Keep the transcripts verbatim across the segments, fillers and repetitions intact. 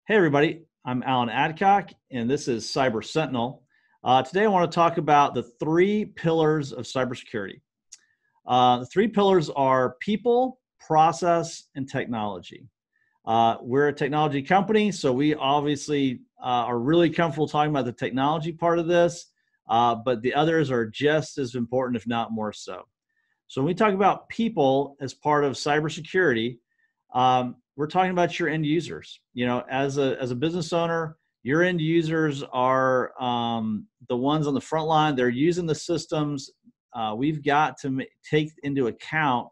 Hey everybody, I'm Alan Adcock and this is Cyber Sentinel. Uh, today I want to talk about the three pillars of cybersecurity. Uh, the three pillars are people, process, and technology. Uh, we're a technology company, so we obviously uh, are really comfortable talking about the technology part of this, uh, but the others are just as important, if not more so. So when we talk about people as part of cybersecurity, um, we're talking about your end users. You know, as a as a business owner, your end users are um, the ones on the front line. They're using the systems. Uh, we've got to ma- take into account,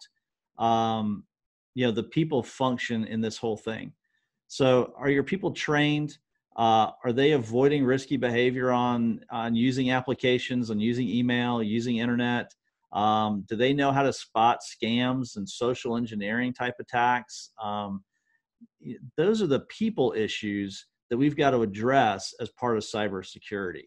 um, you know, the people function in this whole thing. So, are your people trained? Uh, are they avoiding risky behavior on on using applications, on using email, using internet? Um, do they know how to spot scams and social engineering type attacks? Um, those are the people issues that we've got to address as part of cybersecurity.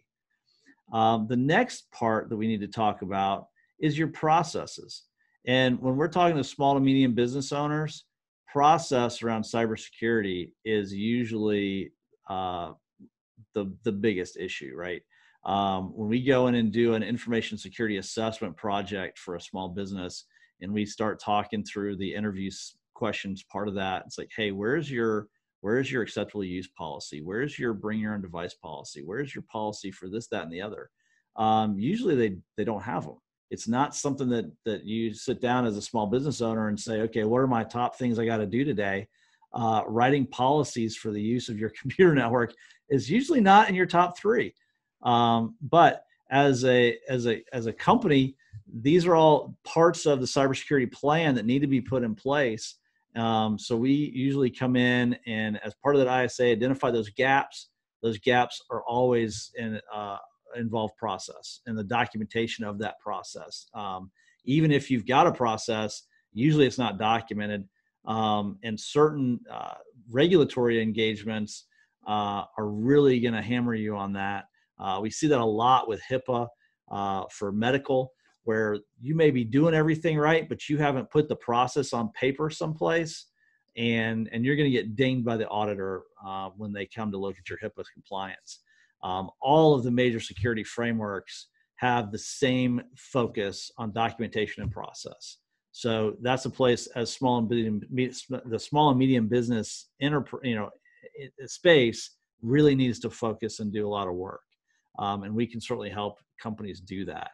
Um, the next part that we need to talk about is your processes. And when we're talking to small to medium business owners, process around cybersecurity is usually uh, the, the biggest issue, right? Um, when we go in and do an information security assessment project for a small business and we start talking through the interviews questions part of that, it's like, hey, where's your where's your acceptable use policy? Where's your bring your own device policy? Where's your policy for this, that, and the other? Um, usually they they don't have them. It's not something that that you sit down as a small business owner and say, okay, what are my top things I got to do today? Uh, writing policies for the use of your computer network is usually not in your top three. Um, but as a as a as a company, these are all parts of the cybersecurity plan that need to be put in place. Um, so we usually come in and, as part of that I S A, identify those gaps. Those gaps are always in uh, involve process and the documentation of that process. Um, even if you've got a process, usually it's not documented. Um, and certain uh, regulatory engagements uh, are really going to hammer you on that. Uh, we see that a lot with HIPAA uh, for medical, where you may be doing everything right, but you haven't put the process on paper someplace, and, and you're going to get dinged by the auditor uh, when they come to look at your HIPAA compliance. Um, all of the major security frameworks have the same focus on documentation and process. So that's a place as small and medium, the small and medium business inter, you know, space really needs to focus and do a lot of work. Um, and we can certainly help companies do that.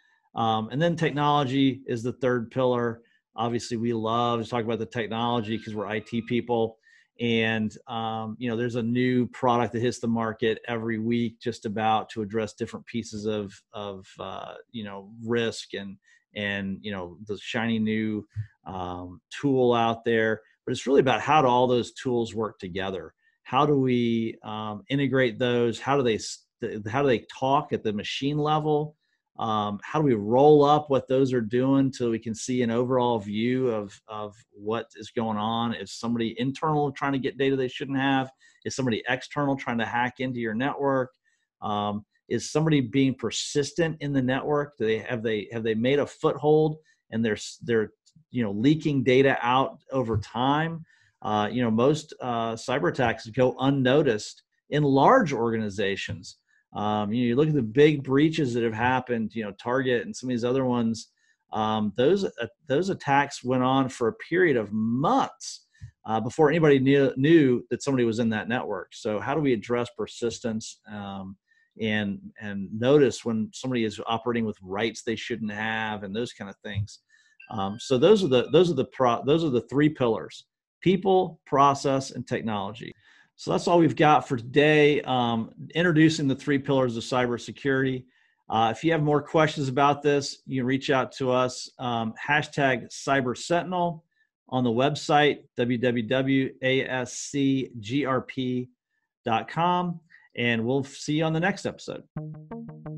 Um, and then technology is the third pillar. Obviously, we love to talk about the technology because we're I T people. And, um, you know, there's a new product that hits the market every week just about to address different pieces of, of uh, you know, risk and, and, you know, the shiny new um, tool out there. But it's really about how do all those tools work together? How do we um, integrate those? How do they how do they talk at the machine level? Um, how do we roll up what those are doing so we can see an overall view of, of what is going on? Is somebody internal trying to get data they shouldn't have? Is somebody external trying to hack into your network? Um, is somebody being persistent in the network? Do they have they have they made a foothold and they're they're you know leaking data out over time? Uh, you know most uh, cyber attacks go unnoticed in large organizations. Um, you know, you look at the big breaches that have happened, you know, Target and some of these other ones, um, those, uh, those attacks went on for a period of months uh, before anybody knew, knew that somebody was in that network. So how do we address persistence um, and, and notice when somebody is operating with rights they shouldn't have and those kind of things? Um, so those are the, those are the, pro, those are the three pillars: people, process, and technology. So that's all we've got for today, um, introducing the three pillars of cybersecurity. Uh, if you have more questions about this, you can reach out to us, um, hashtag Cyber Sentinel on the website, w w w dot a s c g r p dot com, and we'll see you on the next episode.